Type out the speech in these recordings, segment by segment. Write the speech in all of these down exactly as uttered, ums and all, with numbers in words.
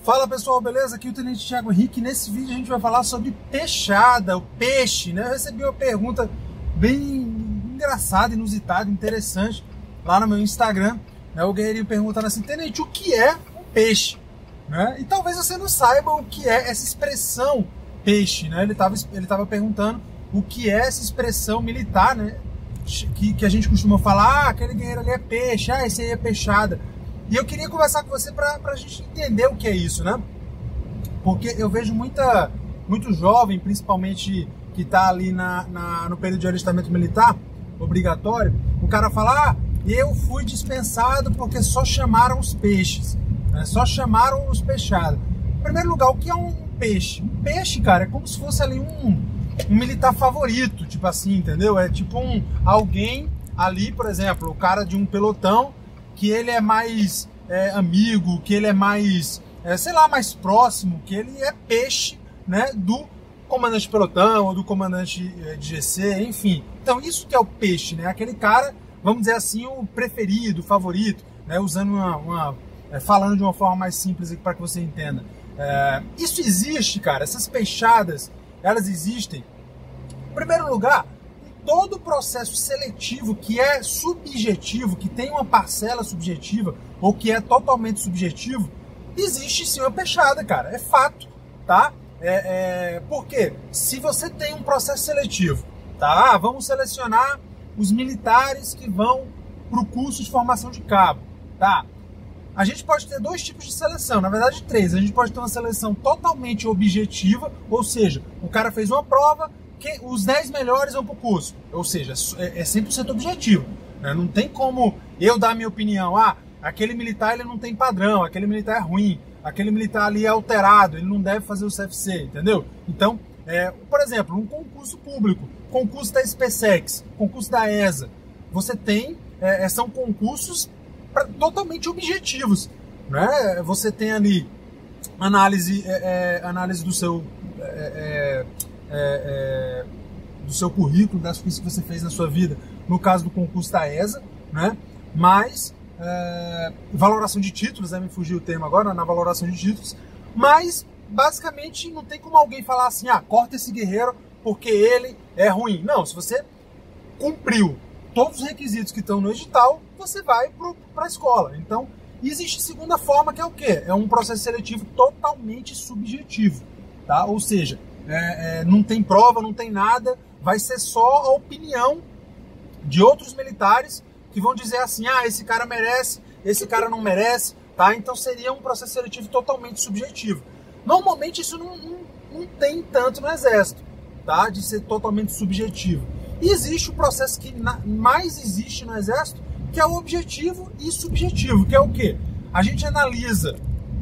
Fala pessoal, beleza? Aqui é o Tenente Thiago Henrique. Nesse vídeo a gente vai falar sobre peixada, o peixe, né? Eu recebi uma pergunta bem engraçada, inusitada, interessante lá no meu Instagram, né? O guerreirinho perguntando assim: Tenente, o que é um peixe? Né? E talvez você não saiba o que é essa expressão peixe, né? Ele estava ele tava perguntando o que é essa expressão militar, né? Que, que a gente costuma falar: ah, aquele guerreiro ali é peixe, ah, esse aí é peixada. E eu queria conversar com você para a gente entender o que é isso, né? Porque eu vejo muita, muito jovem, principalmente que está ali na, na, no período de alistamento militar obrigatório, o cara fala: ah, eu fui dispensado porque só chamaram os peixes, né? Só chamaram os peixados. Em primeiro lugar, o que é um peixe? Um peixe, cara, é como se fosse ali um, um militar favorito, tipo assim, entendeu? É tipo um, alguém ali, por exemplo, o cara de um pelotão, que ele é mais é, amigo, que ele é mais, é, sei lá, mais próximo, que ele é peixe, né, do comandante de pelotão, ou do comandante de G C, enfim. Então isso que é o peixe, né, aquele cara, vamos dizer assim, o preferido, o favorito, né, usando uma, uma é, falando de uma forma mais simples aqui para que você entenda. É, isso existe, cara, essas peixadas, elas existem. Em primeiro lugar, todo o processo seletivo que é subjetivo, que tem uma parcela subjetiva ou que é totalmente subjetivo, existe sim uma peixada, cara. É fato, tá? É, é, porque se você tem um processo seletivo, tá? Ah, vamos selecionar os militares que vão para o curso de formação de cabo, tá? A gente pode ter dois tipos de seleção, na verdade três. A gente pode ter uma seleção totalmente objetiva, ou seja, o cara fez uma prova, os dez melhores vão para o curso, ou seja, é cem por cento objetivo, né? Não tem como eu dar a minha opinião: ah, aquele militar ele não tem padrão, aquele militar é ruim, aquele militar ali é alterado, ele não deve fazer o C F C, entendeu? Então, é, por exemplo, um concurso público, concurso da SpaceX, concurso da E S A, você tem, é, são concursos pra, totalmente objetivos, né? Você tem ali análise, é, é, análise do seu... É, é, É, é, do seu currículo, das coisas que você fez na sua vida, no caso do concurso da E S A, né? Mas é, valoração de títulos, né? Me fugiu o termo agora, na valoração de títulos, mas basicamente não tem como alguém falar assim: ah, corta esse guerreiro porque ele é ruim. Não, se você cumpriu todos os requisitos que estão no edital, você vai para a escola. Então, existe segunda forma, que é o quê? É um processo seletivo totalmente subjetivo, tá? Ou seja, É, é, não tem prova, não tem nada, vai ser só a opinião de outros militares que vão dizer assim: ah, esse cara merece, esse cara não merece, tá? Então seria um processo seletivo totalmente subjetivo. Normalmente isso não, não, não tem tanto no Exército, tá? De ser totalmente subjetivo. E existe o processo que na, mais existe no Exército, que é o objetivo e subjetivo, que é o quê? A gente analisa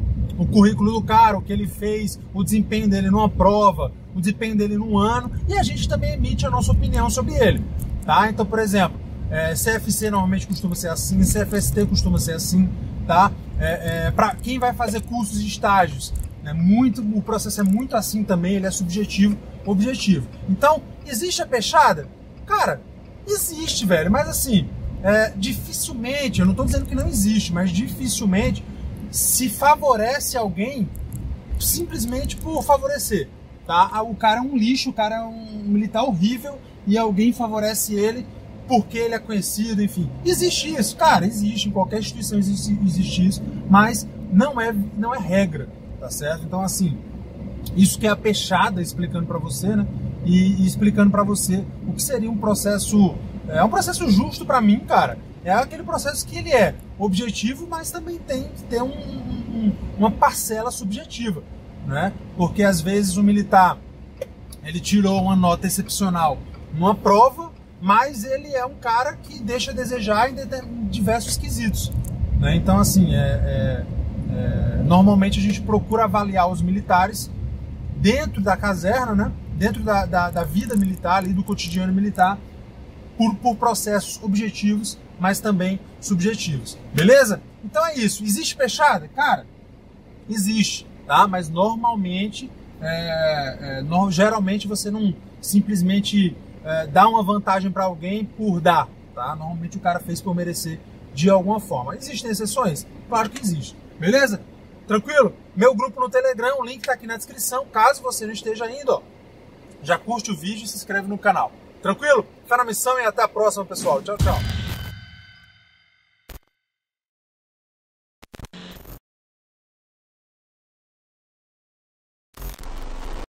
o currículo do cara, o que ele fez, o desempenho dele numa prova, o desempenho dele num ano, e a gente também emite a nossa opinião sobre ele, tá? Então, por exemplo, é, C F C normalmente costuma ser assim, C F S T costuma ser assim, tá? É, é, para quem vai fazer cursos e estágios, né, muito, o processo é muito assim também, ele é subjetivo, objetivo. Então, existe a peixada? Cara, existe, velho, mas assim, é, dificilmente, eu não estou dizendo que não existe, mas dificilmente se favorece alguém simplesmente por favorecer, tá? O cara é um lixo, o cara é um militar horrível e alguém favorece ele porque ele é conhecido, enfim. Existe isso, cara, existe, em qualquer instituição existe, existe isso, mas não é, não é regra, tá certo? Então, assim, isso que é a peixada, explicando para você, né? E, e explicando para você o que seria um processo, é um processo justo para mim, cara. É aquele processo que ele é objetivo, mas também tem que ter um, um, uma parcela subjetiva, né? Porque às vezes o militar ele tirou uma nota excepcional numa prova, mas ele é um cara que deixa a desejar em diversos quesitos, né? Então, assim, é, é, é, normalmente a gente procura avaliar os militares dentro da caserna, né? Dentro da, da, da vida militar, ali, do cotidiano militar, por, por processos objetivos, mas também subjetivos, beleza? Então é isso. Existe peixada? Cara, existe, tá? Mas normalmente, é, é, no, geralmente você não simplesmente é, dá uma vantagem para alguém por dar, tá? Normalmente o cara fez por merecer de alguma forma. Existem exceções? Claro que existe, beleza? Tranquilo? Meu grupo no Telegram, o link tá aqui na descrição. Caso você não esteja ainda, ó, já curte o vídeo e se inscreve no canal. Tranquilo? Fé na missão e até a próxima, pessoal. Tchau, tchau.